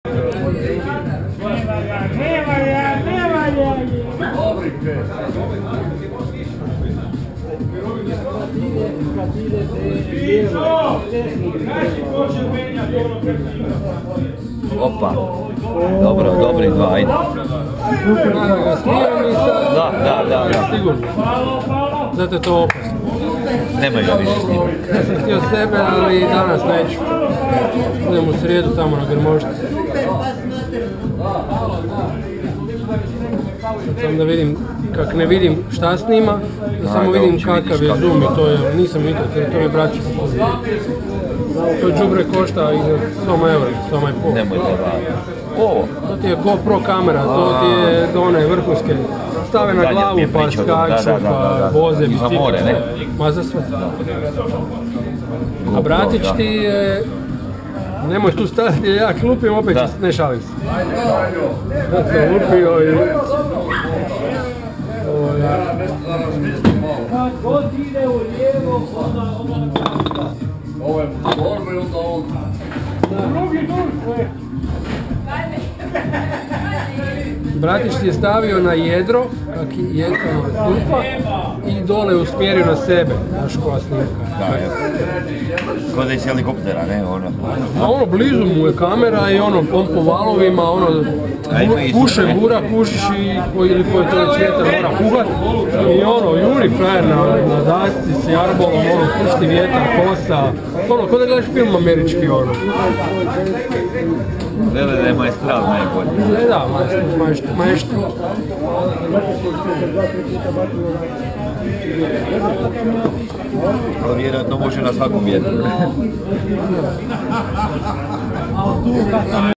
Opa, dobro, dobri dva, ajde. Da. Sigurno. Zato je to opasno. Nemoj ga više snimati. Ja sam htio sebe, ali danas neću. Idem u srijedu tamo na Grmošti. Sam da vidim, kak ne vidim šta snima, da samo vidim kakav je zoom i to je, nisam nikad, to mi je braći poslije. To đubre košta iza 100 eura, 100,5. Nemojte raditi. Ovo? To ti je GoPro kamera, to ti je do one vrhunske. Stave na glavu pa skaču, pa voze, bicikle. Za more, ne? Ma za sve. A bratić ti je... Nemoj tu stati, ja klupim, opet ne šalim se. Ja sam lupio i... Kad god ide u lijevo, onda... Ovo je borba i onda on... Drugi dug sve. Bratić ti je stavio na jedro, kak je jedno stupa, i dole usmjerio na sebe, znaš koja snimka. Da, je. Kod je iz helikoptera, ne? A ono, blizu mu je kamera i ono, on po valovima, ono, puše bura, pušiš i ili koji to već vjetar mora puhat. I ono, juri frajer na dasci s jarbolom, ono, pušti vjetar, kosa. Ono, kod da gledaš film američki, ono. Gleda da je majstral najbolji. Da, maestro. Ali vjerojatno može na svakom vjetru.